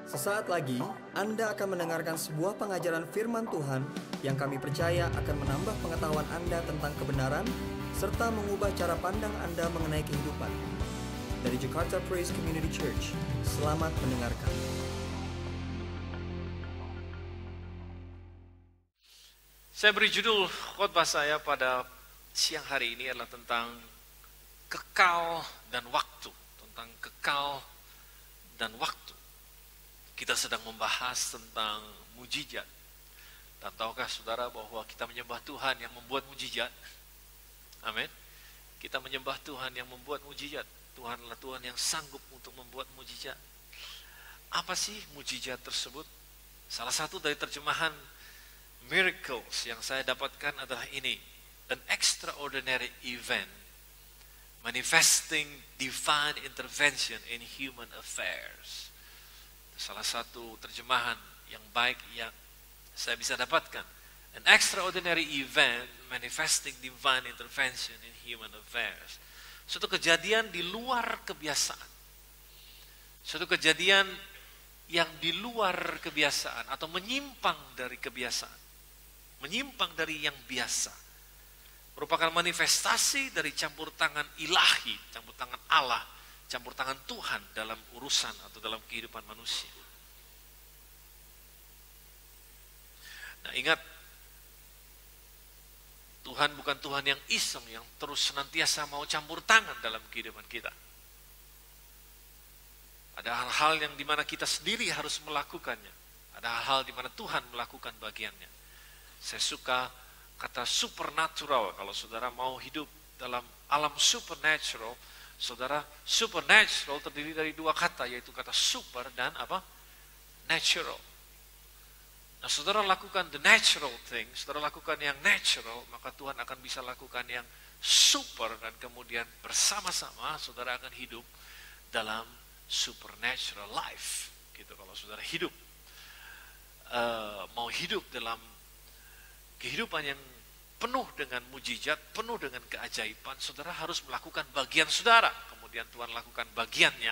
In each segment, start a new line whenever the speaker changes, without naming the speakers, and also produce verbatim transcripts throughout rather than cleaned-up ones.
Sesaat lagi, Anda akan mendengarkan sebuah pengajaran firman Tuhan yang kami percaya akan menambah pengetahuan Anda tentang kebenaran, serta mengubah cara pandang Anda mengenai kehidupan. Dari Jakarta Praise Community Church, selamat mendengarkan.
Saya beri judul khotbah saya pada siang hari ini adalah tentang kekal dan waktu. Tentang kekal dan waktu. Kita sedang membahas tentang mujizat. Dan tahukah saudara bahwa kita menyembah Tuhan yang membuat mujizat? Amin. Kita menyembah Tuhan yang membuat mujizat. Tuhan adalah Tuhan yang sanggup untuk membuat mujizat. Apa sih mujizat tersebut? Salah satu dari terjemahan miracles yang saya dapatkan adalah ini. An extraordinary event manifesting divine intervention in human affairs. Salah satu terjemahan yang baik yang saya bisa dapatkan. An extraordinary event manifesting divine intervention in human affairs. Suatu kejadian di luar kebiasaan. Suatu kejadian yang di luar kebiasaan atau menyimpang dari kebiasaan. Menyimpang dari yang biasa. Merupakan manifestasi dari campur tangan ilahi, campur tangan Allah, campur tangan Tuhan dalam urusan atau dalam kehidupan manusia. Nah, ingat, Tuhan bukan Tuhan yang iseng, yang terus senantiasa mau campur tangan dalam kehidupan kita. Ada hal-hal yang dimana kita sendiri harus melakukannya. Ada hal-hal dimana Tuhan melakukan bagiannya. Saya suka kata supernatural. Kalau saudara mau hidup dalam alam supernatural, saudara, supernatural terdiri dari dua kata, yaitu kata super dan apa? Natural. Nah, saudara lakukan the natural thing, saudara lakukan yang natural, maka Tuhan akan bisa lakukan yang super, dan kemudian bersama-sama saudara akan hidup dalam supernatural life. Gitu, kalau saudara hidup, uh, mau hidup dalam kehidupan yang penuh dengan mujizat, penuh dengan keajaiban, saudara harus melakukan bagian saudara. Kemudian Tuhan lakukan bagiannya.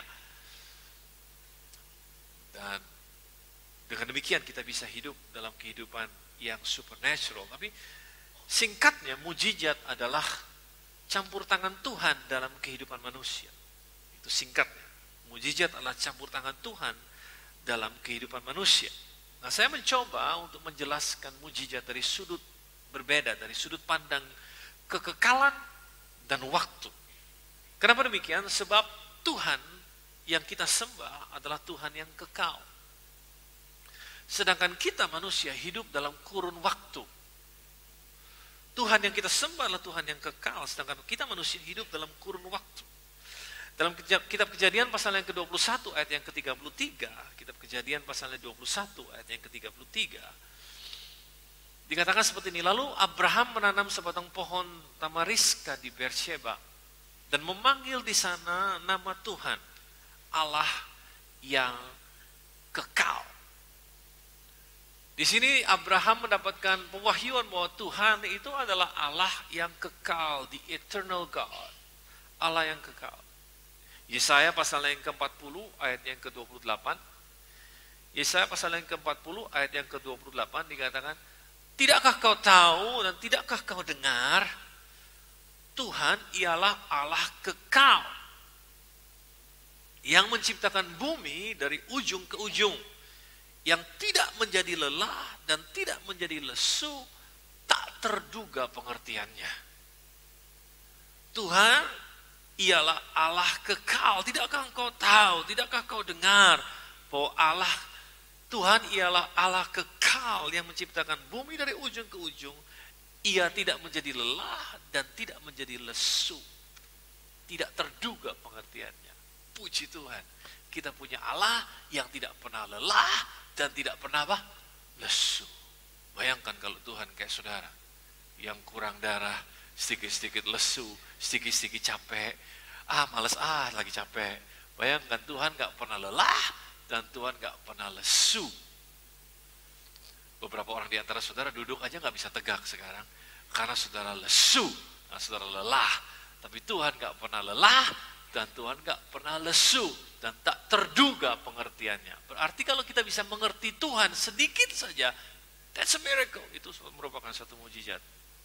Dan dengan demikian kita bisa hidup dalam kehidupan yang supernatural. Tapi singkatnya, mujizat adalah campur tangan Tuhan dalam kehidupan manusia. Itu singkatnya. Mujizat adalah campur tangan Tuhan dalam kehidupan manusia. Nah, saya mencoba untuk menjelaskan mujizat dari sudut berbeda, dari sudut pandang kekekalan dan waktu. Kenapa demikian? Sebab Tuhan yang kita sembah adalah Tuhan yang kekal. Sedangkan kita manusia hidup dalam kurun waktu. Tuhan yang kita sembah adalah Tuhan yang kekal, sedangkan kita manusia hidup dalam kurun waktu. Dalam kitab Kejadian pasal yang ke dua puluh satu ayat yang ke tiga puluh tiga, kitab Kejadian pasal yang dua puluh satu ayat yang ke tiga puluh tiga, dikatakan seperti ini, lalu Abraham menanam sebatang pohon tamariska di Beersheba dan memanggil di sana nama Tuhan, Allah yang kekal. Di sini Abraham mendapatkan pewahyuan bahwa Tuhan itu adalah Allah yang kekal, the eternal God, Allah yang kekal. Yesaya pasal yang ke empat puluh ayat yang ke dua puluh delapan. Yesaya pasal yang ke empat puluh ayat yang ke dua puluh delapan dikatakan, tidakkah kau tahu dan tidakkah kau dengar, Tuhan ialah Allah kekal yang menciptakan bumi dari ujung ke ujung, yang tidak menjadi lelah dan tidak menjadi lesu, tak terduga pengertiannya. Tuhan ialah Allah kekal. Tidakkah engkau tahu, tidakkah kau dengar bahwa Allah, Tuhan ialah Allah kekal yang menciptakan bumi dari ujung ke ujung. Ia tidak menjadi lelah dan tidak menjadi lesu. Tidak terduga pengertiannya. Puji Tuhan, kita punya Allah yang tidak pernah lelah dan tidak pernah apa? Lesu. Bayangkan kalau Tuhan kayak saudara yang kurang darah, sedikit-sedikit lesu, sedikit-sedikit capek, ah males ah lagi capek. Bayangkan Tuhan gak pernah lelah dan Tuhan gak pernah lesu. Beberapa orang di antara saudara duduk aja gak bisa tegak sekarang karena saudara lesu, karena saudara lelah. Tapi Tuhan gak pernah lelah dan Tuhan gak pernah lesu. dan tak terduga pengertiannya. Berarti kalau kita bisa mengerti Tuhan sedikit saja, that's a miracle. Itu merupakan satu mujizat.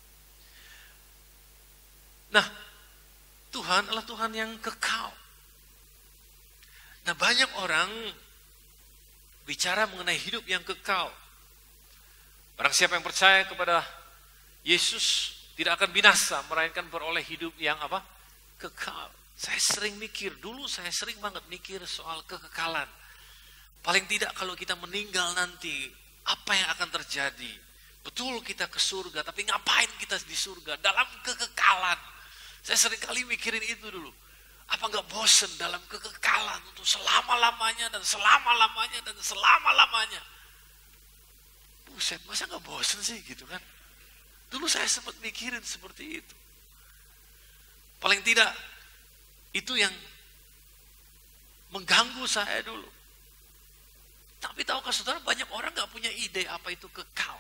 Nah, Tuhan adalah Tuhan yang kekal. Nah, banyak orang bicara mengenai hidup yang kekal. Barang siapa yang percaya kepada Yesus tidak akan binasa, melainkan beroleh hidup yang apa? Kekal. Saya sering mikir, dulu saya sering banget mikir soal kekekalan. Paling tidak kalau kita meninggal nanti, apa yang akan terjadi? Betul kita ke surga, tapi ngapain kita di surga? Dalam kekekalan. Saya sering kali mikirin itu dulu. Apa nggak bosen dalam kekekalan untuk selama-lamanya dan selama-lamanya dan selama-lamanya? Buset, masa nggak bosen sih gitu kan? Dulu saya sempat mikirin seperti itu. Paling tidak, itu yang mengganggu saya dulu. Tapi tahukah saudara, banyak orang gak punya ide apa itu kekal.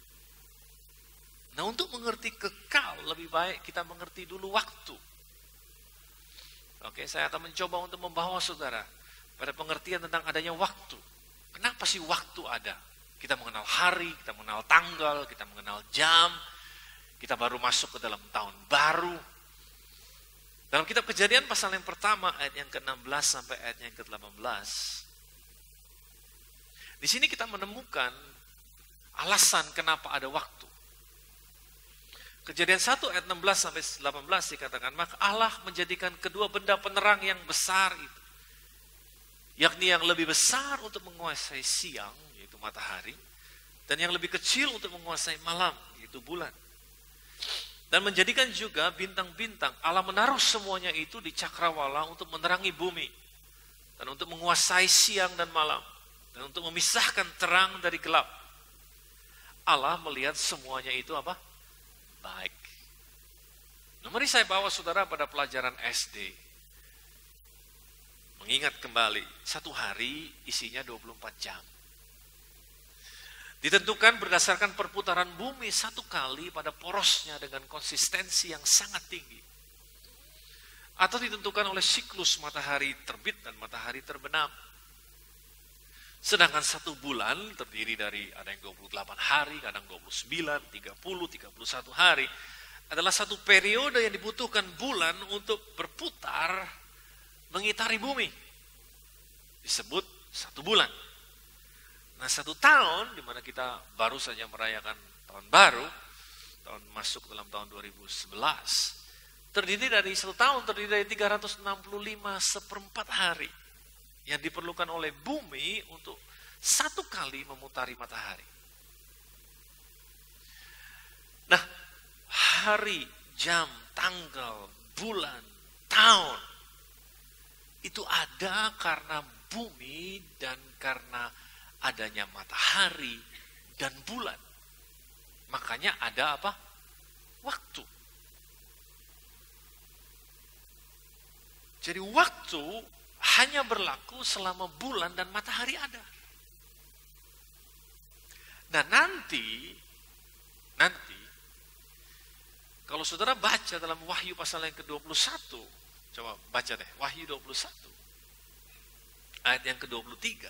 Nah, untuk mengerti kekal, lebih baik kita mengerti dulu waktu. Oke, saya akan mencoba untuk membawa saudara pada pengertian tentang adanya waktu. Kenapa sih waktu ada? Kita mengenal hari, kita mengenal tanggal, kita mengenal jam. Kita baru masuk ke dalam tahun baru. Dalam kitab Kejadian pasal yang pertama ayat yang ke enam belas sampai ayat yang ke delapan belas. Di sini kita menemukan alasan kenapa ada waktu. Kejadian satu ayat enam belas sampai delapan belas dikatakan, maka Allah menjadikan kedua benda penerang yang besar itu, yakni yang lebih besar untuk menguasai siang, yaitu matahari, dan yang lebih kecil untuk menguasai malam, yaitu bulan. Dan menjadikan juga bintang-bintang. Allah menaruh semuanya itu di cakrawala untuk menerangi bumi. Dan untuk menguasai siang dan malam. Dan untuk memisahkan terang dari gelap. Allah melihat semuanya itu apa? Baik. Nah, mari saya bawa saudara pada pelajaran S D. Mengingat kembali, satu hari isinya dua puluh empat jam. Ditentukan berdasarkan perputaran bumi satu kali pada porosnya dengan konsistensi yang sangat tinggi. Atau ditentukan oleh siklus matahari terbit dan matahari terbenam. Sedangkan satu bulan terdiri dari ada yang dua puluh delapan hari, kadang dua puluh sembilan, tiga puluh, tiga puluh satu hari. Adalah satu periode yang dibutuhkan bulan untuk berputar mengitari bumi. Disebut satu bulan. Nah, satu tahun di mana kita baru saja merayakan tahun baru, tahun masuk dalam tahun dua ribu sebelas, terdiri dari satu tahun terdiri dari tiga ratus enam puluh lima seperempat hari yang diperlukan oleh bumi untuk satu kali memutari matahari. Nah, hari, jam, tanggal, bulan, tahun itu ada karena bumi dan karena adanya matahari dan bulan. Makanya ada apa? Waktu. Jadi waktu hanya berlaku selama bulan dan matahari ada. Nah, nanti nanti kalau saudara baca dalam Wahyu pasal yang ke dua puluh satu, coba baca deh, Wahyu dua puluh satu ayat yang ke dua puluh tiga.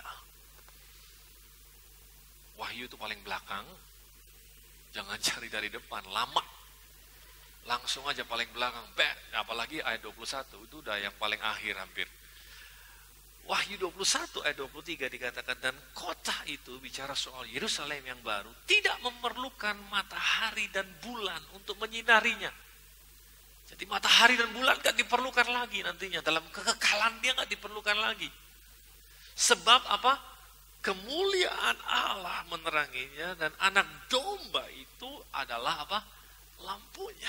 Wahyu itu paling belakang, jangan cari dari depan, lama. Langsung aja paling belakang, beh, apalagi ayat dua puluh satu, itu udah yang paling akhir hampir. Wahyu dua puluh satu ayat dua puluh tiga dikatakan, dan kota itu, bicara soal Yerusalem yang baru, tidak memerlukan matahari dan bulan untuk menyinarinya. Jadi matahari dan bulan gak diperlukan lagi nantinya, dalam kekekalan dia gak diperlukan lagi. Sebab apa? Kemuliaan Allah meneranginya dan anak domba itu adalah apa? Lampunya.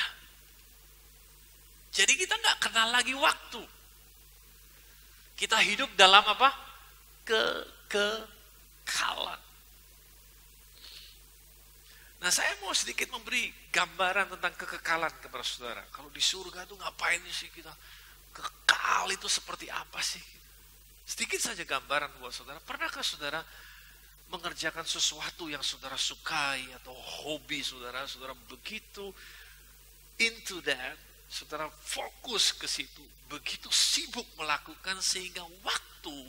Jadi kita nggak kenal lagi waktu. Kita hidup dalam apa? Kekekalan. Nah, saya mau sedikit memberi gambaran tentang kekekalan kepada saudara. Kalau di surga itu ngapain sih kita? Kekal itu seperti apa sih? Sedikit saja gambaran buat saudara. Pernahkah saudara mengerjakan sesuatu yang saudara sukai atau hobi saudara, saudara begitu into that, saudara fokus ke situ, begitu sibuk melakukan sehingga waktu waktu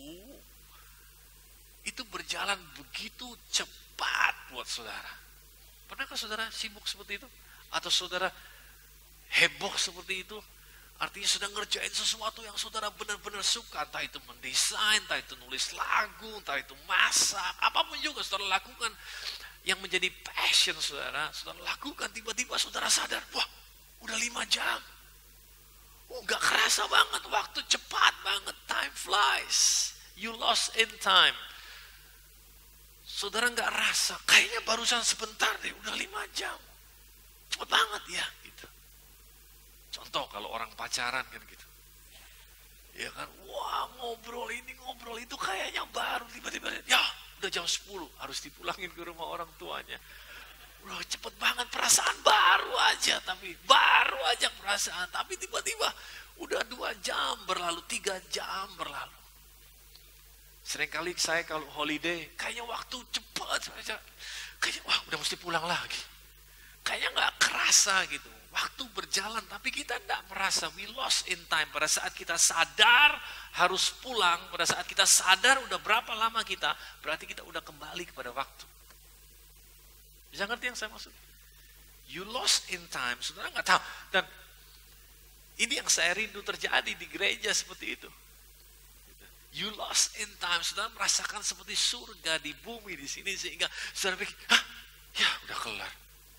itu berjalan begitu cepat buat saudara. Pernahkah saudara sibuk seperti itu? Atau saudara heboh seperti itu? Artinya sedang ngerjain sesuatu yang saudara benar-benar suka. Entah itu mendesain, entah itu nulis lagu, entah itu masak. Apapun juga saudara lakukan yang menjadi passion saudara. Saudara lakukan, tiba-tiba saudara sadar, wah udah lima jam. Oh gak kerasa banget, waktu cepat banget. Time flies. You lost in time. Saudara nggak rasa, kayaknya barusan sebentar deh, udah lima jam. Cepet banget ya, gitu. Contoh kalau orang pacaran kan gitu. Ya kan, wah ngobrol ini, ngobrol itu kayaknya baru, tiba-tiba, ya udah jam sepuluh, harus dipulangin ke rumah orang tuanya. Wah cepet banget, perasaan baru aja, tapi baru aja perasaan. Tapi tiba-tiba udah dua jam berlalu, tiga jam berlalu. Seringkali saya kalau holiday, kayaknya waktu cepat saja. Kayaknya, wah udah mesti pulang lagi. Kayaknya nggak kerasa gitu. Waktu berjalan, tapi kita nggak merasa. We lost in time. Pada saat kita sadar harus pulang, pada saat kita sadar udah berapa lama kita, berarti kita udah kembali kepada waktu. Bisa ngerti yang saya maksud? You lost in time. Saudara nggak tahu. Dan ini yang saya rindu terjadi di gereja seperti itu. You lost in time, saudara merasakan seperti surga di bumi di sini sehingga saudara pikir, hah, ya udah kelar.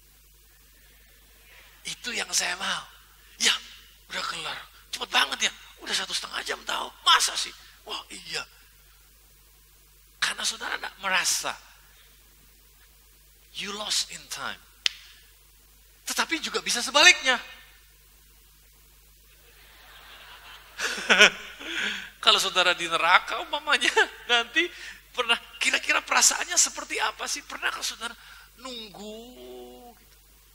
Itu yang saya mau. Ya, udah kelar. Cepet banget ya, udah satu setengah jam tahu. Masa sih? Wah iya. Karena saudara tidak merasa. You lost in time. Tetapi juga bisa sebaliknya. Kalau saudara di neraka umpamanya nanti pernah kira-kira perasaannya seperti apa sih? Pernah kalau saudara nunggu gitu.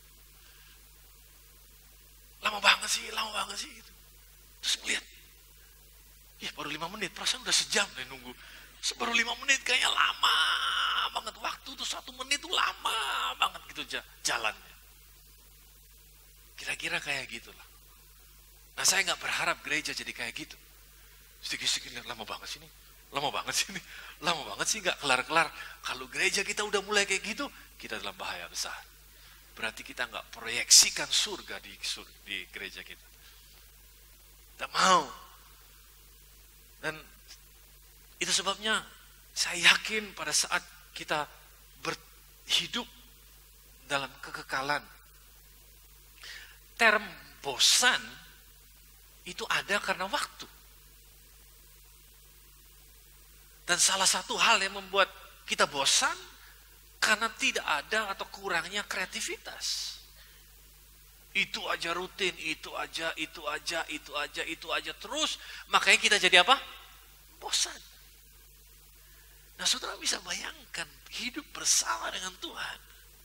Lama banget sih, lama banget sih gitu. Terus melihat, ya baru lima menit, perasaan udah sejam deh nunggu. Baru lima menit kayaknya lama banget waktu tuh, satu menit tuh lama banget gitu jalannya. Kira-kira kayak gitulah. Nah saya nggak berharap gereja jadi kayak gitu. Sedikit-sedikit lihat lama banget sih ini, lama banget sih ini, lama banget sih nggak kelar-kelar. Kalau gereja kita udah mulai kayak gitu, kita dalam bahaya besar. Berarti kita nggak proyeksikan surga di, di gereja kita. Tidak mau. Dan itu sebabnya saya yakin pada saat kita berhidup dalam kekekalan, term bosan itu ada karena waktu. Dan salah satu hal yang membuat kita bosan karena tidak ada atau kurangnya kreativitas. Itu aja rutin, itu aja, itu aja, itu aja, itu aja terus. Makanya kita jadi apa? Bosan. Nah saudara bisa bayangkan hidup bersama dengan Tuhan.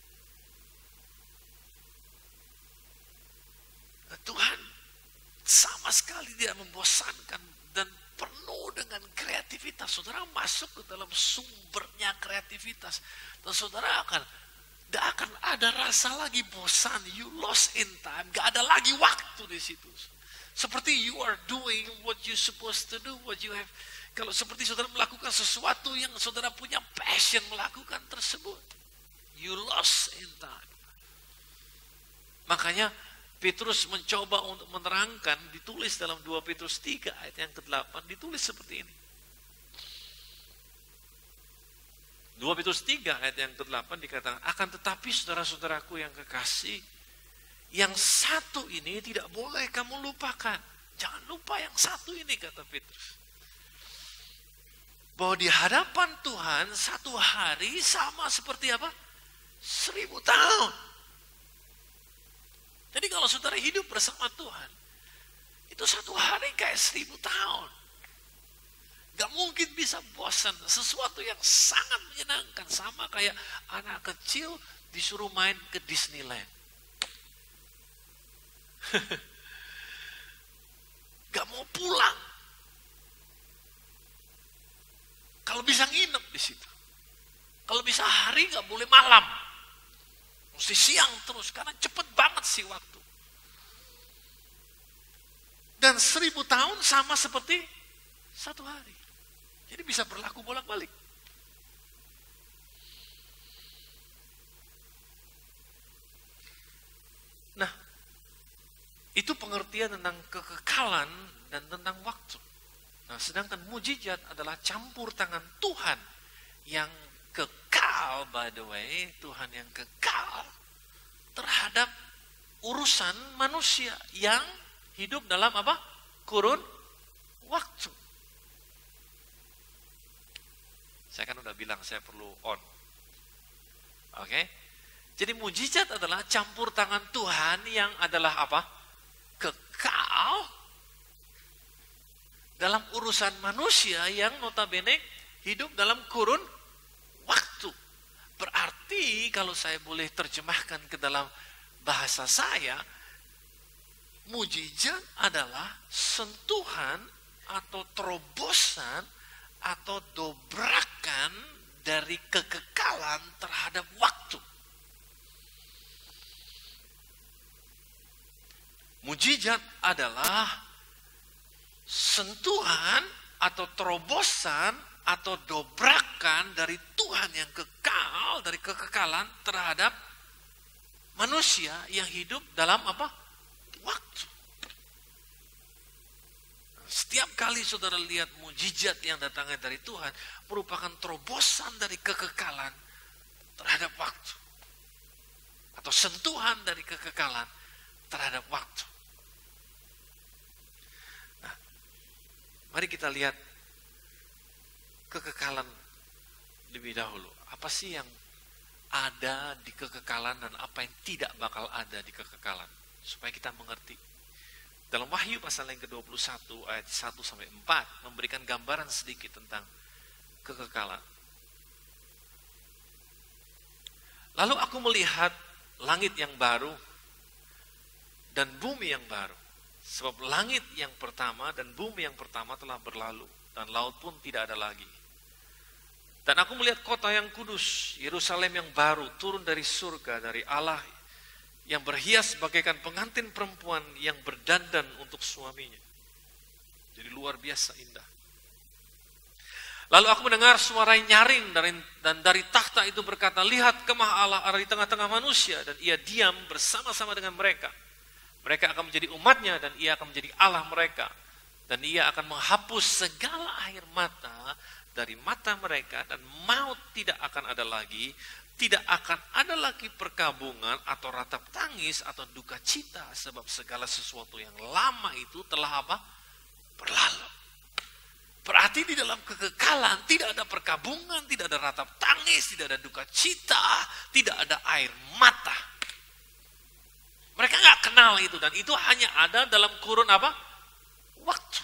Nah, Tuhan sama sekali tidak membosankan dan penuh dengan kreativitas. Saudara masuk ke dalam sumbernya kreativitas. Dan saudara akan, tidak akan ada rasa lagi bosan. You lost in time. Gak ada lagi waktu di situ. Seperti you are doing what you supposed to do. What you have. Kalau seperti saudara melakukan sesuatu yang saudara punya passion melakukan tersebut. You lost in time. Makanya Petrus mencoba untuk menerangkan, ditulis dalam dua Petrus tiga ayat yang kedelapan, ditulis seperti ini. dua Petrus tiga ayat yang kedelapan dikatakan, akan tetapi saudara-saudaraku yang kekasih, yang satu ini tidak boleh kamu lupakan. Jangan lupa yang satu ini, kata Petrus. Bahwa di hadapan Tuhan satu hari sama seperti apa? Seribu tahun. Jadi kalau saudara hidup bersama Tuhan, itu satu hari kayak seribu tahun. Gak mungkin bisa bosan. Sesuatu yang sangat menyenangkan. Sama kayak anak kecil disuruh main ke Disneyland. Gak mau pulang. Kalau bisa nginep di situ. Kalau bisa hari gak boleh malam. Mesti siang terus, karena cepet banget sih waktu. Dan seribu tahun sama seperti satu hari. Jadi bisa berlaku bolak-balik. Nah, itu pengertian tentang kekekalan dan tentang waktu. Nah, sedangkan mujizat adalah campur tangan Tuhan yang kekal, by the way, Tuhan yang kekal terhadap urusan manusia yang hidup dalam apa? Kurun waktu. Saya kan udah bilang saya perlu on. Oke? Okay? Jadi mujizat adalah campur tangan Tuhan yang adalah apa? Kekal dalam urusan manusia yang notabene hidup dalam kurun waktu. Berarti kalau saya boleh terjemahkan ke dalam bahasa saya, mujizat adalah sentuhan atau terobosan atau dobrakan dari kekekalan terhadap waktu. Mujizat adalah sentuhan atau terobosan atau dobrakan dari Tuhan yang kekal, dari kekekalan terhadap manusia yang hidup dalam apa? Waktu. Setiap kali saudara lihat mujizat yang datangnya dari Tuhan, merupakan terobosan dari kekekalan terhadap waktu. Atau sentuhan dari kekekalan terhadap waktu. Nah, mari kita lihat kekekalan lebih dahulu. Apa sih yang ada di kekekalan dan apa yang tidak bakal ada di kekekalan? Supaya kita mengerti. Dalam Wahyu pasal yang ke dua puluh satu ayat satu sampai empat memberikan gambaran sedikit tentang kekekalan. Lalu aku melihat langit yang baru dan bumi yang baru. Sebab langit yang pertama dan bumi yang pertama telah berlalu dan laut pun tidak ada lagi. Dan aku melihat kota yang kudus, Yerusalem yang baru turun dari surga, dari Allah yang berhias bagaikan pengantin perempuan yang berdandan untuk suaminya. Jadi luar biasa indah. Lalu aku mendengar suara nyaring dari, dan dari takhta itu berkata, lihat kemah Allah ada di tengah-tengah manusia dan ia diam bersama-sama dengan mereka. Mereka akan menjadi umatnya dan ia akan menjadi Allah mereka. Dan ia akan menghapus segala air mata dari mata mereka dan maut tidak akan ada lagi. Tidak akan ada lagi perkabungan atau ratap tangis atau duka cita sebab segala sesuatu yang lama itu telah apa? Berlalu. Berarti di dalam kekekalan tidak ada perkabungan, tidak ada ratap tangis, tidak ada duka cita, tidak ada air mata. Mereka nggak kenal itu dan itu hanya ada dalam kurun apa? Waktu.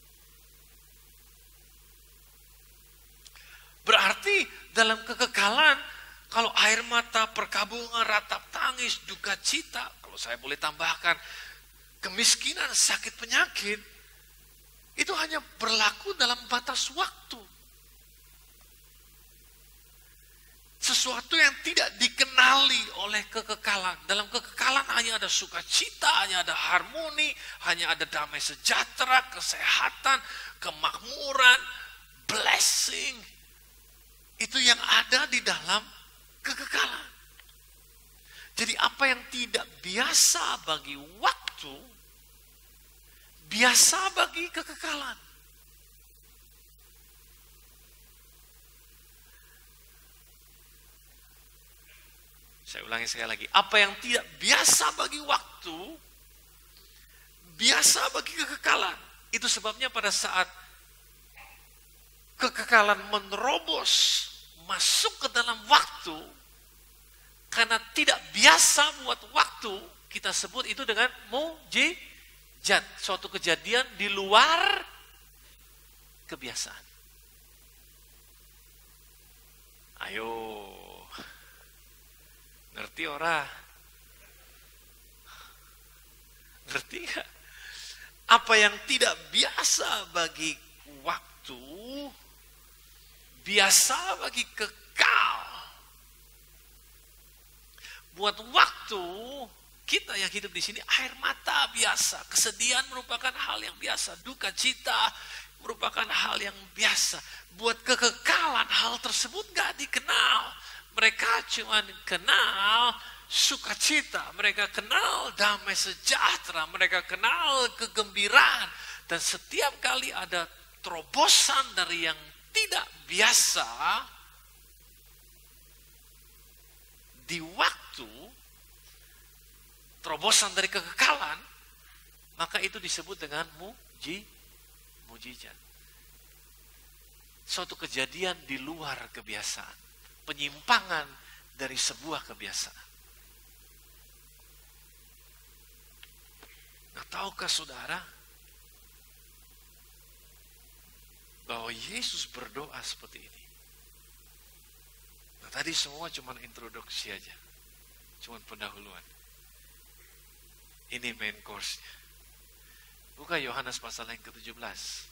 Berarti dalam kekekalan kalau air mata, perkabungan, ratap tangis, duka cita, kalau saya boleh tambahkan, kemiskinan, sakit penyakit, itu hanya berlaku dalam batas waktu. Sesuatu yang tidak dikenali oleh kekekalan. Dalam kekekalan hanya ada sukacita, hanya ada harmoni, hanya ada damai sejahtera, kesehatan, kemakmuran, blessing. Itu yang ada di dalam kekekalan. Jadi apa yang tidak biasa bagi waktu, biasa bagi kekekalan. Saya ulangi sekali lagi. Apa yang tidak biasa bagi waktu, biasa bagi kekekalan. Itu sebabnya pada saat kekekalan menerobos masuk ke dalam waktu, karena tidak biasa buat waktu, kita sebut itu dengan mujizat, suatu kejadian di luar kebiasaan. Ayo, ngerti ora? Ngerti gak? Apa yang tidak biasa bagi waktu, biasa bagi kekal. Buat waktu, kita yang hidup di sini air mata biasa, kesedihan merupakan hal yang biasa, duka cita, merupakan hal yang biasa. Buat kekekalan hal tersebut gak dikenal. Mereka cuma kenal sukacita, mereka kenal damai sejahtera, mereka kenal kegembiraan. Dan setiap kali ada terobosan dari yang tidak biasa, di waktu terobosan dari kekekalan, maka itu disebut dengan muji, mujizat. Suatu kejadian di luar kebiasaan, penyimpangan dari sebuah kebiasaan. Nah, tahukah saudara bahwa Yesus berdoa seperti ini? Nah, tadi semua cuma introduksi aja, cuma pendahuluan. Ini main course-nya. Buka Yohanes pasal yang ke tujuh belas.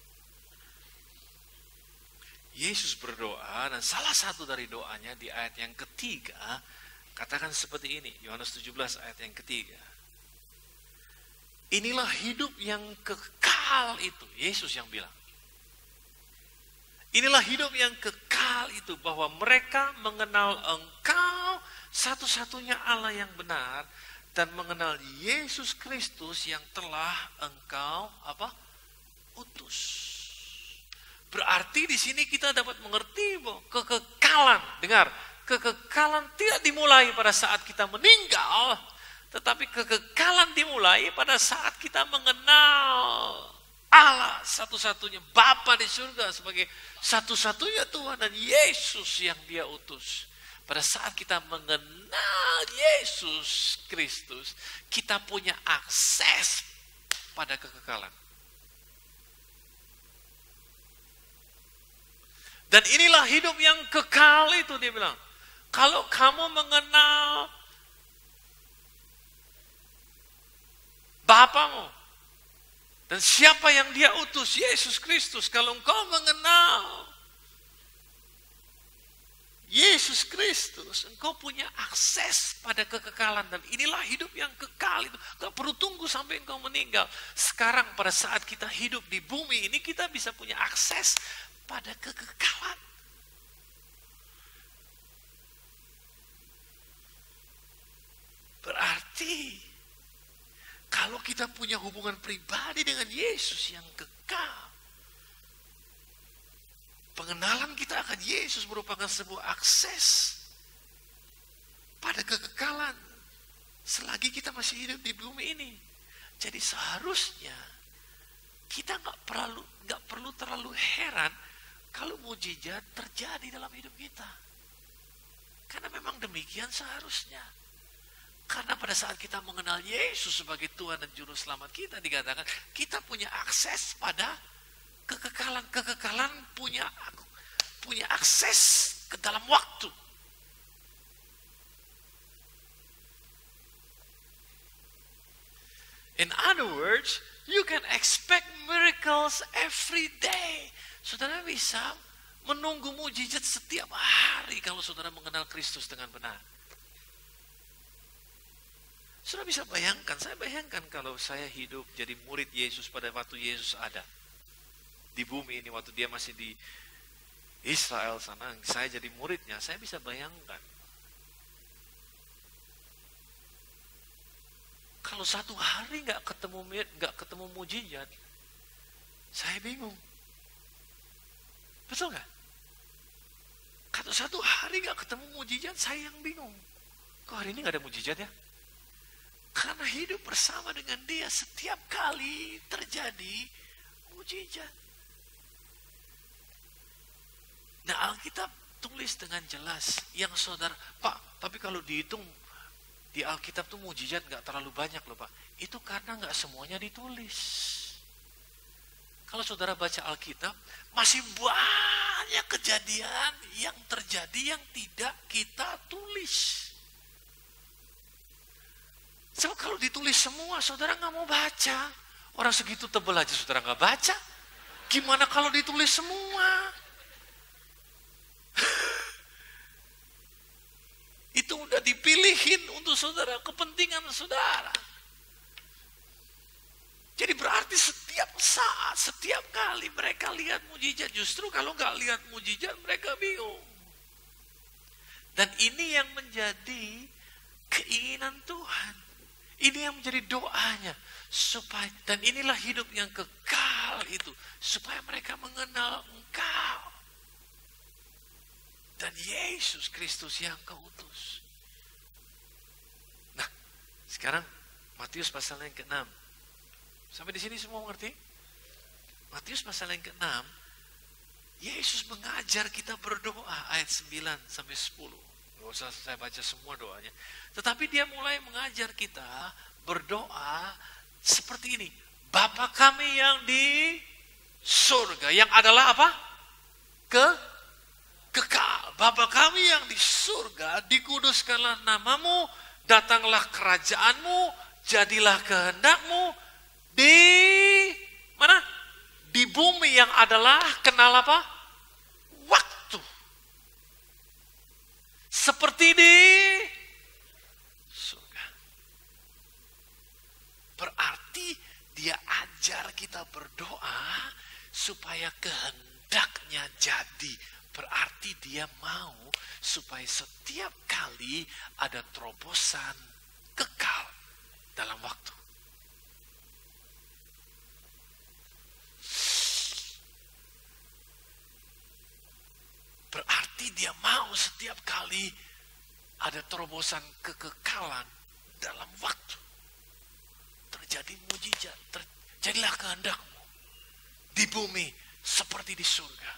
Yesus berdoa, dan salah satu dari doanya di ayat yang ketiga katakan seperti ini. Yohanes tujuh belas ayat yang ketiga. Inilah hidup yang kekal itu, Yesus yang bilang. Inilah hidup yang kekal itu, bahwa mereka mengenal Engkau satu-satunya Allah yang benar, dan mengenal Yesus Kristus yang telah Engkau apa? Utus. Berarti di sini kita dapat mengerti bahwa kekekalan, dengar, kekekalan tidak dimulai pada saat kita meninggal, tetapi kekekalan dimulai pada saat kita mengenal Allah satu-satunya, Bapa di surga sebagai satu-satunya Tuhan, dan Yesus yang Dia utus. Pada saat kita mengenal Yesus Kristus, kita punya akses pada kekekalan. Dan inilah hidup yang kekal itu, dia bilang. Kalau kamu mengenal Bapamu, dan siapa yang Dia utus, Yesus Kristus. Kalau engkau mengenal Yesus Kristus, engkau punya akses pada kekekalan. Dan inilah hidup yang kekal itu. Gak perlu tunggu sampai engkau meninggal. Sekarang pada saat kita hidup di bumi ini, kita bisa punya akses pada kekekalan. Berarti kalau kita punya hubungan pribadi dengan Yesus yang kekal, pengenalan kita akan Yesus merupakan sebuah akses pada kekekalan selagi kita masih hidup di bumi ini. Jadi seharusnya kita nggak perlu nggak perlu terlalu heran kalau mujizat terjadi dalam hidup kita. Karena memang demikian seharusnya. Karena pada saat kita mengenal Yesus sebagai Tuhan dan Juru Selamat kita, dikatakan kita punya akses pada kekekalan. Kekekalan punya punya akses ke dalam waktu. In other words, you can expect miracles every day. Saudara bisa menunggu mujizat setiap hari kalau saudara mengenal Kristus dengan benar. Saudara bisa bayangkan, saya bayangkan kalau saya hidup jadi murid Yesus pada waktu Yesus ada di bumi ini, waktu Dia masih di Israel sana, saya jadi muridnya, saya bisa bayangkan. Kalau satu hari nggak ketemu nggak ketemu mujizat, saya bingung. Betul nggak? Kalau satu hari nggak ketemu mujizat, saya yang bingung. Kok hari ini nggak ada mujizat ya? Karena hidup bersama dengan Dia setiap kali terjadi mujizat. Nah, Alkitab tulis dengan jelas yang saudara, Pak, tapi kalau dihitung di Alkitab tuh mujizat nggak terlalu banyak loh Pak. Itu karena nggak semuanya ditulis. Kalau saudara baca Alkitab, masih banyak kejadian yang terjadi yang tidak kita tulis. So, kalau ditulis semua, saudara nggak mau baca. Orang segitu tebel aja saudara nggak baca. Gimana kalau ditulis semua? Itu udah dipilihin untuk saudara, kepentingan saudara. Jadi berarti setiap saat, setiap kali mereka lihat mujizat. Justru kalau nggak lihat mujizat mereka bingung. Dan ini yang menjadi keinginan Tuhan. Ini yang menjadi doanya. Supaya, dan inilah hidup yang kekal itu. Supaya mereka mengenal Engkau. Dan Yesus Kristus yang Kau utus. Nah, sekarang Matius pasal yang keenam. Sampai di sini semua mengerti? Matius pasal yang keenam, Yesus mengajar kita berdoa ayat sembilan sampai sepuluh. Gak usah saya baca semua doanya. Tetapi dia mulai mengajar kita berdoa seperti ini. Bapa kami yang di surga. Yang adalah apa? Ke kekal. Bapa kami yang di surga, dikuduskanlah namamu, datanglah kerajaanmu, jadilah kehendakmu di mana? Di bumi yang adalah kenal apa? Waktu. Seperti di surga. Berarti dia ajar kita berdoa supaya kehendaknya jadi. Berarti dia mau supaya setiap kali ada terobosan kekal dalam waktu. Berarti dia mau setiap kali ada terobosan kekekalan dalam waktu. Terjadi mujizat, terjadilah kehendakmu di bumi seperti di surga.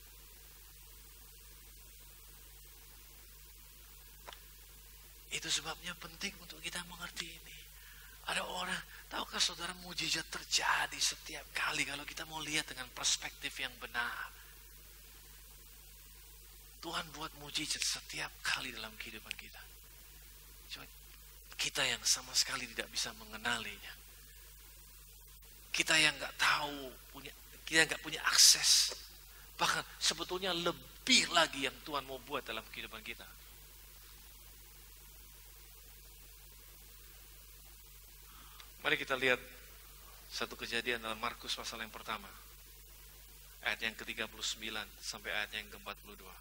Itu sebabnya penting untuk kita mengerti ini. Ada orang, tahukah saudara, mujizat terjadi setiap kali kalau kita mau lihat dengan perspektif yang benar. Tuhan buat mujizat setiap kali dalam kehidupan kita. Cuma kita yang sama sekali tidak bisa mengenalinya. Kita yang nggak tahu, punya, kita nggak punya akses. Bahkan sebetulnya lebih lagi yang Tuhan mau buat dalam kehidupan kita. Mari kita lihat satu kejadian dalam Markus pasal yang pertama. Ayat yang ke tiga puluh sembilan sampai ayat yang ke empat puluh dua.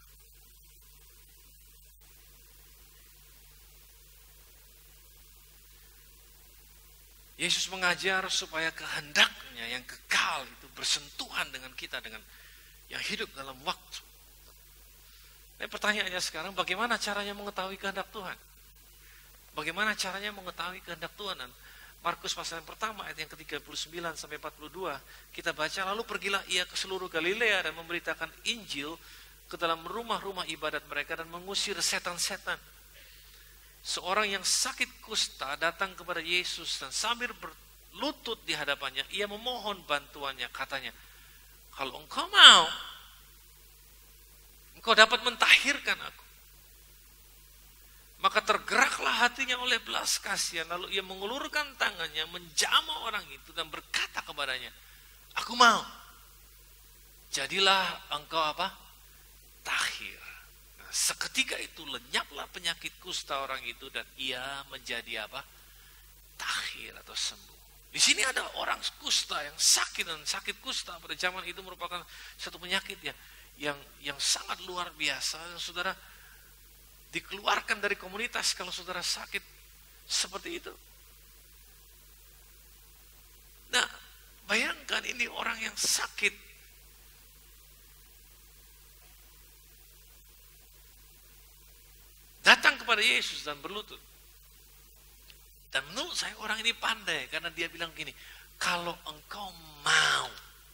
Yesus mengajar supaya kehendaknya yang kekal itu bersentuhan dengan kita, dengan yang hidup dalam waktu. Nah, pertanyaannya sekarang, bagaimana caranya mengetahui kehendak Tuhan? Bagaimana caranya mengetahui kehendak Tuhan? Dan Markus pasal yang pertama ayat yang ke tiga puluh sembilan sampai empat puluh dua kita baca, lalu pergilah ia ke seluruh Galilea dan memberitakan Injil ke dalam rumah-rumah ibadat mereka dan mengusir setan-setan. Seorang yang sakit kusta datang kepada Yesus dan sambil berlutut di hadapannya, ia memohon bantuannya. Katanya, kalau engkau mau, engkau dapat mentahirkan aku. Maka tergeraklah hatinya oleh belas kasihan, lalu ia mengulurkan tangannya, menjamah orang itu dan berkata kepadanya, aku mau, jadilah engkau apa? Tahir. Seketika itu lenyaplah penyakit kusta orang itu dan ia menjadi apa? Tahir atau sembuh. Di sini ada orang kusta yang sakit, dan sakit kusta pada zaman itu merupakan satu penyakit yang yang yang sangat luar biasa. Saudara dikeluarkan dari komunitas kalau saudara sakit seperti itu. Nah, bayangkan ini orang yang sakit. Datang kepada Yesus dan berlutut. Dan menurut saya orang ini pandai, karena dia bilang gini, kalau engkau mau.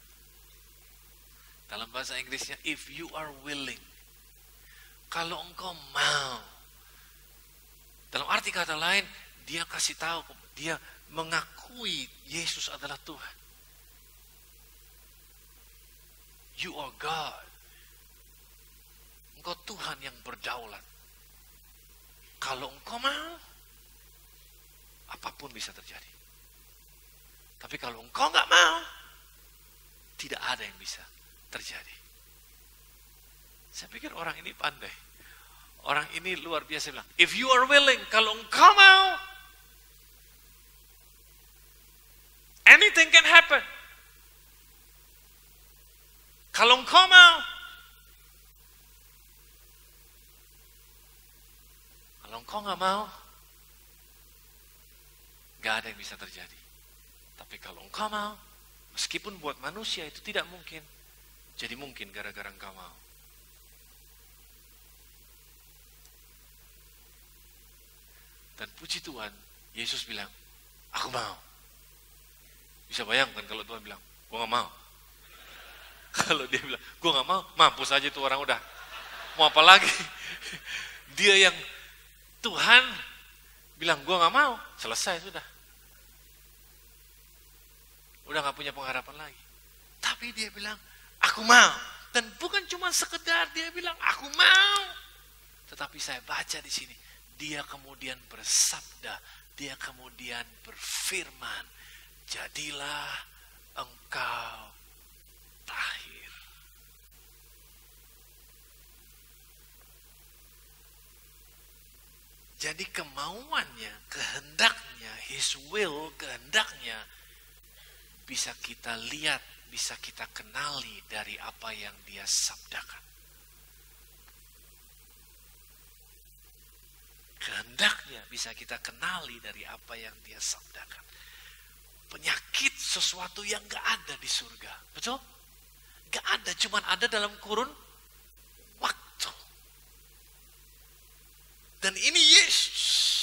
Dalam bahasa Inggrisnya, if you are willing. Kalau engkau mau. Dalam arti kata lain, dia kasih tahu, dia mengakui Yesus adalah Tuhan. You are God. Engkau Tuhan yang berdaulat. Kalau engkau mau, apapun bisa terjadi. Tapi kalau engkau nggak mau, tidak ada yang bisa terjadi. Saya pikir orang ini pandai. Orang ini luar biasa bilang, if you are willing, kalau engkau mau, anything can happen. Kalau engkau mau, kalau engkau nggak mau, nggak ada yang bisa terjadi. Tapi kalau engkau mau, meskipun buat manusia itu tidak mungkin, jadi mungkin gara-gara engkau mau. Dan puji Tuhan, Yesus bilang, aku mau. Bisa bayangkan kalau Tuhan bilang, gua nggak mau. Kalau dia bilang, gua nggak mau, mampus aja tuh orang udah. Mau apa lagi? Dia yang Tuhan bilang, gua nggak mau, selesai sudah. Udah nggak punya pengharapan lagi. Tapi dia bilang, aku mau. Dan bukan cuma sekedar dia bilang, aku mau. Tetapi saya baca di sini, dia kemudian bersabda, dia kemudian berfirman, jadilah engkau tahir. Jadi kemauannya, kehendaknya, his will, kehendaknya, bisa kita lihat, bisa kita kenali dari apa yang dia sabdakan. Kehendaknya bisa kita kenali dari apa yang dia sabdakan. Penyakit sesuatu yang gak ada di surga. Betul? Gak ada, cuman ada dalam kurun waktu. Dan ini Yesus.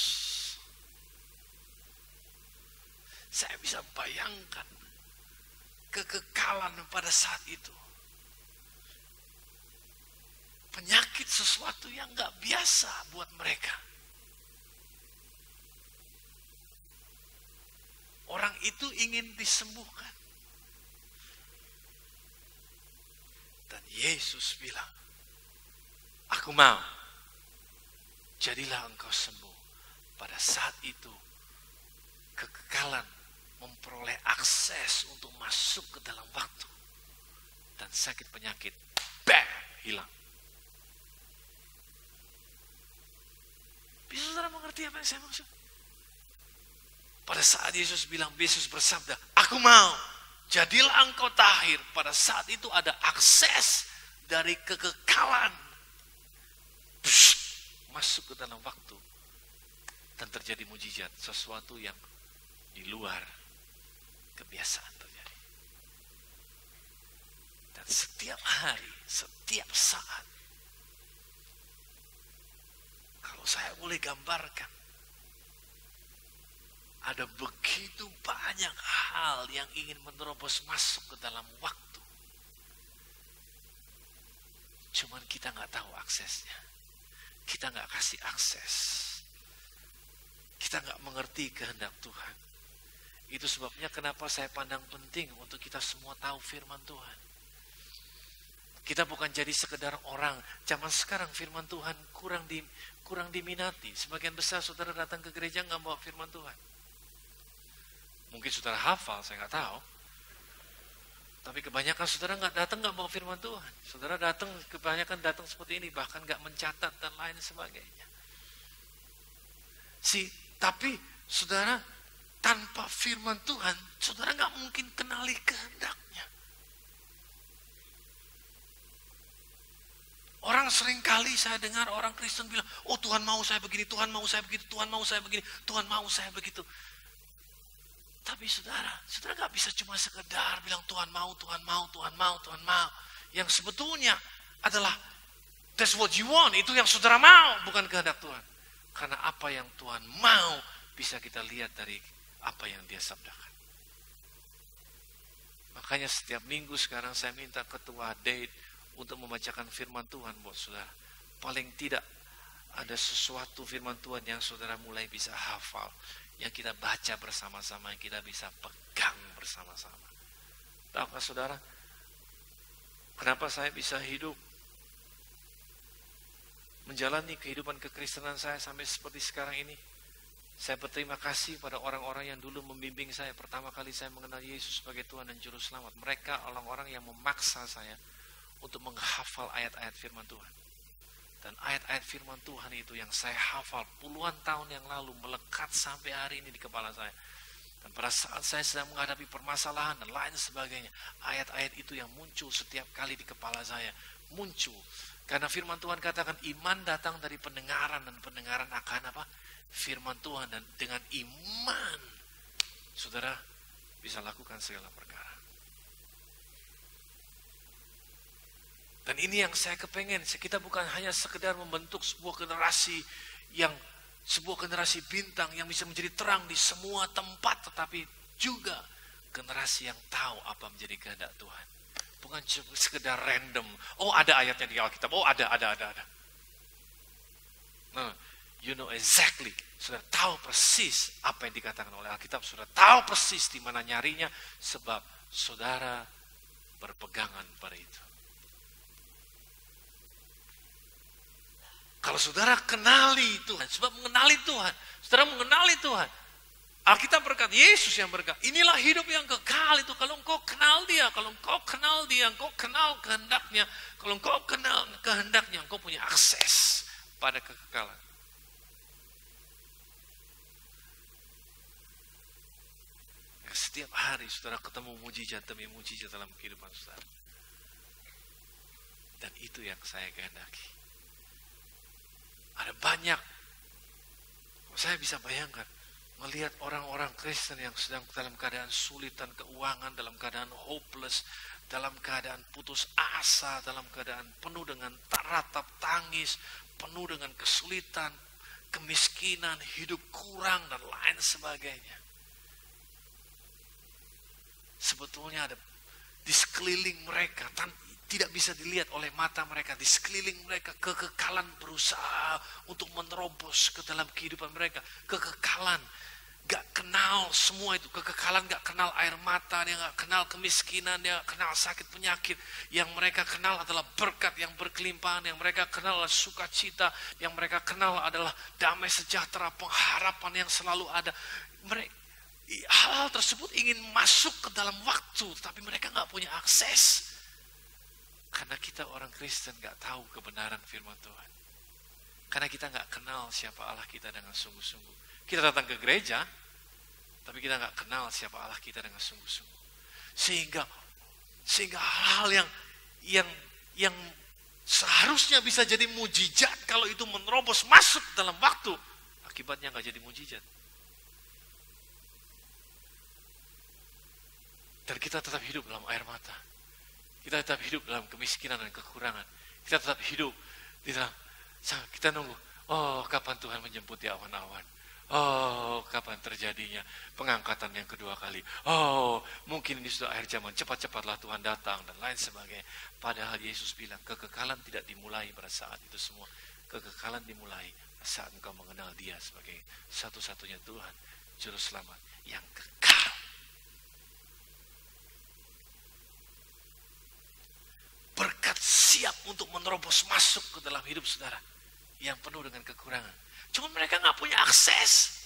Saya bisa bayangkan kekekalan pada saat itu. Penyakit sesuatu yang gak biasa buat mereka. Orang itu ingin disembuhkan. Dan Yesus bilang, aku mau. Jadilah engkau sembuh. Pada saat itu, kekekalan memperoleh akses untuk masuk ke dalam waktu. Dan sakit penyakit, bang, hilang. Bisa saudara mengerti apa yang saya maksud? Pada saat Yesus bilang, Yesus bersabda, aku mau, jadilah engkau tahir. Pada saat itu ada akses dari kekekalan. Psh, masuk ke dalam waktu. Dan terjadi mujizat, sesuatu yang di luar kebiasaan terjadi. Dan setiap hari, setiap saat, kalau saya boleh gambarkan, ada begitu banyak hal yang ingin menerobos masuk ke dalam waktu. Cuman kita nggak tahu aksesnya. Kita nggak kasih akses. Kita nggak mengerti kehendak Tuhan. Itu sebabnya kenapa saya pandang penting untuk kita semua tahu firman Tuhan. Kita bukan jadi sekedar orang. Zaman sekarang firman Tuhan kurang di, kurang diminati. Sebagian besar saudara datang ke gereja nggak bawa firman Tuhan. Mungkin saudara hafal, saya nggak tahu. Tapi kebanyakan saudara nggak datang nggak bawa firman Tuhan. Saudara datang kebanyakan datang seperti ini, bahkan nggak mencatat dan lain sebagainya. Si, tapi saudara tanpa firman Tuhan, saudara nggak mungkin kenali kehendaknya. Orang seringkali saya dengar orang Kristen bilang, oh Tuhan mau saya begini, Tuhan mau saya begitu, Tuhan mau saya begini, Tuhan mau saya begitu. Tapi saudara, saudara gak bisa cuma sekedar bilang Tuhan mau, Tuhan mau, Tuhan mau, Tuhan mau. Yang sebetulnya adalah that's what you want, itu yang saudara mau, bukan kehendak Tuhan. Karena apa yang Tuhan mau bisa kita lihat dari apa yang dia sabdakan. Makanya setiap minggu sekarang saya minta ketua date untuk membacakan firman Tuhan buat saudara. Paling tidak ada sesuatu firman Tuhan yang saudara mulai bisa hafal. Yang kita baca bersama-sama, yang kita bisa pegang bersama-sama. Tahukah saudara, kenapa saya bisa hidup, menjalani kehidupan kekristenan saya sampai seperti sekarang ini? Saya berterima kasih pada orang-orang yang dulu membimbing saya. Pertama kali saya mengenal Yesus sebagai Tuhan dan Juru Selamat. Mereka orang-orang yang memaksa saya untuk menghafal ayat-ayat firman Tuhan. Dan ayat-ayat firman Tuhan itu yang saya hafal puluhan tahun yang lalu melekat sampai hari ini di kepala saya. Dan pada saat saya sedang menghadapi permasalahan dan lain sebagainya, ayat-ayat itu yang muncul setiap kali di kepala saya. Muncul. Karena firman Tuhan katakan iman datang dari pendengaran, dan pendengaran akan apa? Firman Tuhan. Dan dengan iman, saudara bisa lakukan segala perkara. Dan ini yang saya kepengen. Kita bukan hanya sekedar membentuk sebuah generasi yang sebuah generasi bintang yang bisa menjadi terang di semua tempat, tetapi juga generasi yang tahu apa menjadi kehendak Tuhan. Bukan cuma sekedar random. Oh, ada ayatnya di Alkitab. Oh, ada, ada, ada, ada. Nah, you know exactly. Sudah tahu persis apa yang dikatakan oleh Alkitab. Sudah tahu persis di mana nyarinya, sebab saudara berpegangan pada itu. Kalau saudara kenali Tuhan, sebab mengenali Tuhan, saudara mengenali Tuhan. Alkitab berkata, Yesus yang berkata, inilah hidup yang kekal itu. Kalau engkau kenal dia, kalau engkau kenal dia, engkau kenal kehendaknya. Kalau engkau kenal kehendaknya, engkau punya akses pada kekekalan. Ya, setiap hari saudara ketemu mujizat demi mujizat dalam kehidupan saudara. Dan itu yang saya kehendaki. Ada banyak, saya bisa bayangkan, melihat orang-orang Kristen yang sedang dalam keadaan sulit dan keuangan, dalam keadaan hopeless, dalam keadaan putus asa, dalam keadaan penuh dengan ratap tangis, penuh dengan kesulitan, kemiskinan, hidup kurang, dan lain sebagainya. Sebetulnya ada di sekeliling mereka, tanpa tidak bisa dilihat oleh mata mereka, di sekeliling mereka kekekalan berusaha untuk menerobos ke dalam kehidupan mereka. Kekekalan gak kenal semua itu, kekekalan gak kenal air mata, dia gak kenal kemiskinan, dia gak kenal sakit penyakit. Yang mereka kenal adalah berkat yang berkelimpahan, yang mereka kenal adalah sukacita, yang mereka kenal adalah damai sejahtera, pengharapan yang selalu ada. Mereka hal-hal tersebut ingin masuk ke dalam waktu, tapi mereka gak punya akses. Karena kita orang Kristen gak tahu kebenaran firman Tuhan. Karena kita gak kenal siapa Allah kita dengan sungguh-sungguh. Kita datang ke gereja, tapi kita gak kenal siapa Allah kita dengan sungguh-sungguh. Sehingga sehingga hal yang yang yang seharusnya bisa jadi mujizat, kalau itu menerobos masuk dalam waktu, akibatnya gak jadi mujizat. Dan kita tetap hidup dalam air mata. Kita tetap hidup dalam kemiskinan dan kekurangan. Kita tetap hidup di dalam, kita nunggu, oh kapan Tuhan menjemput di awan-awan. Oh kapan terjadinya pengangkatan yang kedua kali. Oh mungkin ini sudah akhir zaman, cepat-cepatlah Tuhan datang dan lain sebagainya. Padahal Yesus bilang kekekalan tidak dimulai pada saat itu semua. Kekekalan dimulai saat engkau mengenal dia sebagai satu-satunya Tuhan, Juru Selamat yang kekal. Berkat siap untuk menerobos masuk ke dalam hidup saudara yang penuh dengan kekurangan. Cuma mereka gak punya akses.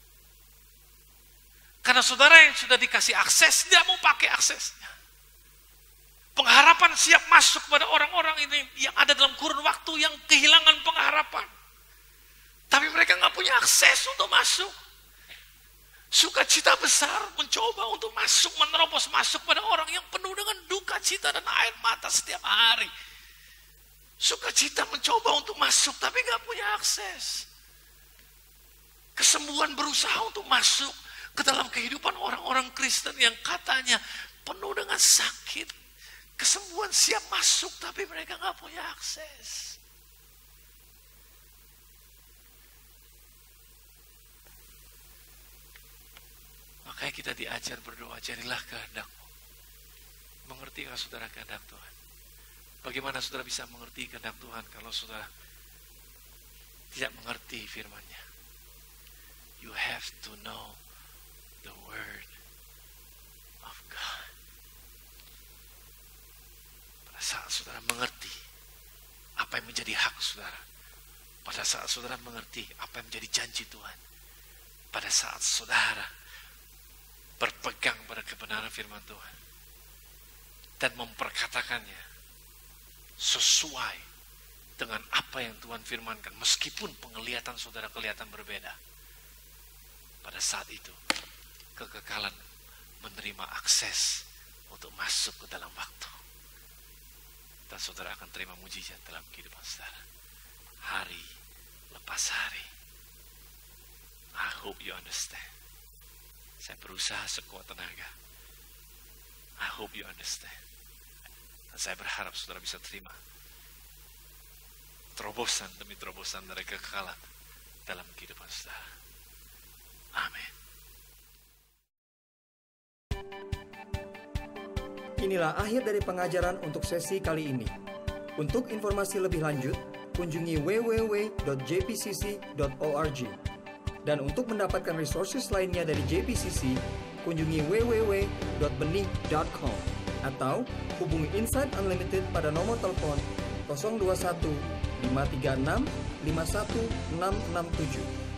Karena saudara yang sudah dikasih akses, tidak mau pakai aksesnya. Pengharapan siap masuk pada orang-orang ini yang ada dalam kurun waktu yang kehilangan pengharapan. Tapi mereka gak punya akses untuk masuk. Sukacita besar mencoba untuk masuk, menerobos masuk pada orang yang penuh dengan duka cita dan air mata setiap hari. Sukacita mencoba untuk masuk tapi gak punya akses. Kesembuhan berusaha untuk masuk ke dalam kehidupan orang-orang Kristen yang katanya penuh dengan sakit. Kesembuhan siap masuk tapi mereka gak punya akses. Makanya kita diajar berdoa, carilah kehendak-Mu. Mengertikah saudara kehendak Tuhan? Bagaimana saudara bisa mengerti kehendak Tuhan kalau saudara tidak mengerti firman-Nya? You have to know the word of God. Pada saat saudara mengerti apa yang menjadi hak saudara, pada saat saudara mengerti apa yang menjadi janji Tuhan, pada saat saudara berpegang pada kebenaran firman Tuhan dan memperkatakannya sesuai dengan apa yang Tuhan firmankan, meskipun penglihatan saudara kelihatan berbeda, pada saat itu kekekalan menerima akses untuk masuk ke dalam waktu. Dan saudara akan terima mujizat dalam kehidupan saudara. Hari lepas hari. I hope you understand. Saya berusaha sekuat tenaga. I hope you understand. Dan saya berharap saudara bisa terima terobosan demi terobosan dari kekekalan dalam kehidupan saudara. Amin.
Inilah akhir dari pengajaran untuk sesi kali ini. Untuk informasi lebih lanjut, kunjungi w w w dot j p c c dot org. Dan untuk mendapatkan resources lainnya dari J P C C, kunjungi w w w dot benih dot com atau hubungi Insight Unlimited pada nomor telepon nol dua satu lima tiga enam lima satu enam enam tujuh.